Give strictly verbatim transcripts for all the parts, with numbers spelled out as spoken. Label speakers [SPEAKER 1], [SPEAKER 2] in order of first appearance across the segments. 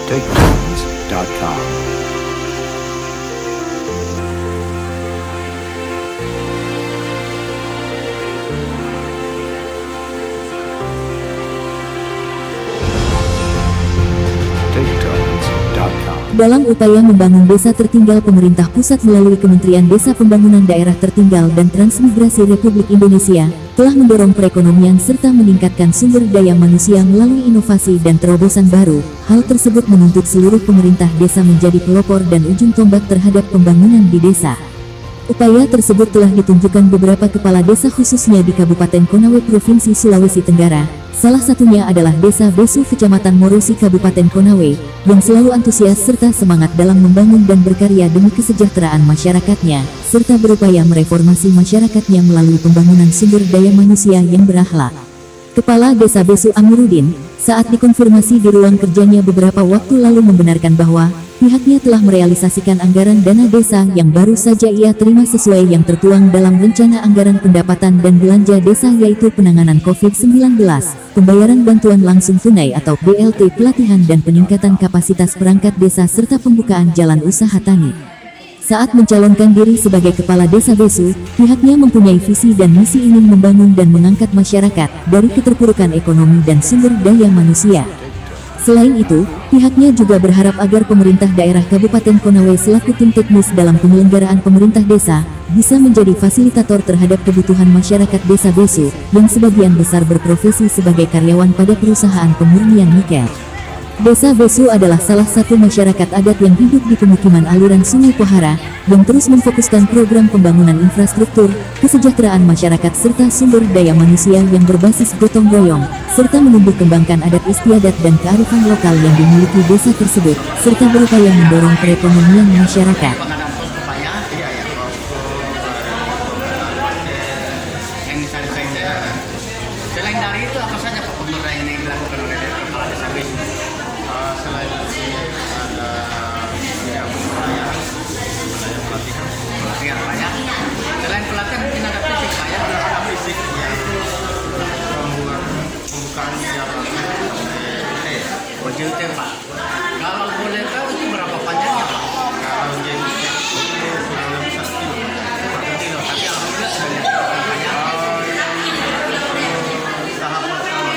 [SPEAKER 1] Taketones dot com.
[SPEAKER 2] Dalam upaya membangun desa tertinggal, pemerintah pusat melalui Kementerian Desa Pembangunan Daerah Tertinggal dan Transmigrasi Republik Indonesia telah mendorong perekonomian serta meningkatkan sumber daya manusia melalui inovasi dan terobosan baru. Hal tersebut menuntut seluruh pemerintah desa menjadi pelopor dan ujung tombak terhadap pembangunan di desa. Upaya tersebut telah ditunjukkan beberapa kepala desa khususnya di Kabupaten Konawe, Provinsi Sulawesi Tenggara. Salah satunya adalah Desa Besu, Kecamatan Morosi, Kabupaten Konawe, yang selalu antusias serta semangat dalam membangun dan berkarya demi kesejahteraan masyarakatnya, serta berupaya mereformasi masyarakatnya melalui pembangunan sumber daya manusia yang berakhlak. Kepala Desa Besu Amiruddin, saat dikonfirmasi di ruang kerjanya beberapa waktu lalu, membenarkan bahwa pihaknya telah merealisasikan anggaran dana desa yang baru saja ia terima sesuai yang tertuang dalam Rencana Anggaran Pendapatan dan Belanja Desa, yaitu penanganan covid sembilan belas, pembayaran bantuan langsung tunai atau B L T, pelatihan dan peningkatan kapasitas perangkat desa, serta pembukaan jalan usaha tani. Saat mencalonkan diri sebagai Kepala Desa Besu, pihaknya mempunyai visi dan misi ingin membangun dan mengangkat masyarakat dari keterpurukan ekonomi dan sumber daya manusia. Selain itu, pihaknya juga berharap agar pemerintah daerah Kabupaten Konawe selaku tim teknis dalam penyelenggaraan pemerintah desa bisa menjadi fasilitator terhadap kebutuhan masyarakat Desa Besu yang sebagian besar berprofesi sebagai karyawan pada perusahaan pemurnian nikel. Desa Besu adalah salah satu masyarakat adat yang hidup di pemukiman aliran Sungai Pohara yang terus memfokuskan program pembangunan infrastruktur, kesejahteraan masyarakat serta sumber daya manusia yang berbasis gotong royong, serta menumbuh kembangkan adat istiadat dan kearifan lokal yang dimiliki desa tersebut, serta berupaya mendorong perekonomian masyarakat.
[SPEAKER 3] Selain dari itu, apa saja Pak pembangunan yang dilakukan oleh Kepala Desa Besu?
[SPEAKER 4] Selain itu ada yang pelatihan, ada yang pelatihan,
[SPEAKER 3] Pelatihan Pak ya. Selain pelatihan mungkin ada fisik Pak ya.
[SPEAKER 4] ada fisik yang pembukaan pembukaan jalan
[SPEAKER 3] O J T Pak. Kalau boleh tahu itu berapa panjangnya Pak?
[SPEAKER 4] kalau jadi itu kurang lebih satu kilo.
[SPEAKER 3] Satu kilo. Tapi alhamdulillah sudah dilakukan Pak ya.
[SPEAKER 4] Tahap pertama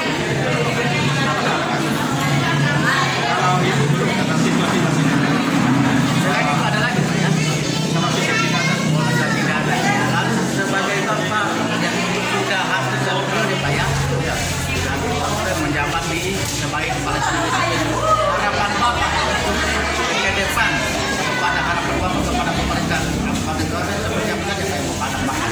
[SPEAKER 4] kalau itu belum kata situasi masih ada.
[SPEAKER 3] Selain itu ada lagi Pak ya.
[SPEAKER 4] Sama fisik tidak ada.
[SPEAKER 3] Oh, sudah tidak ada. Lalu sebagai tempat yang sudah hampir satu kilo nih Pak ya.
[SPEAKER 4] Ya.
[SPEAKER 3] Nanti Pak menjabat di sebagai Kepala Desa Besu. Harapan Bapak ke depan, kepada harapan Bapak kepada pemerintah Kabupaten Konawe seperti apa saja saya mau pandang Pak.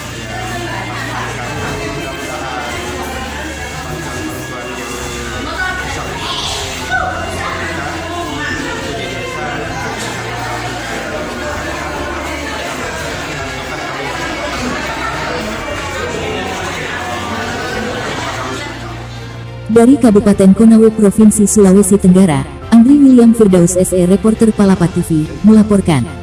[SPEAKER 2] Dari Kabupaten Konawe, Provinsi Sulawesi Tenggara, Andri William Firdaus S E, reporter Palapa T V, melaporkan.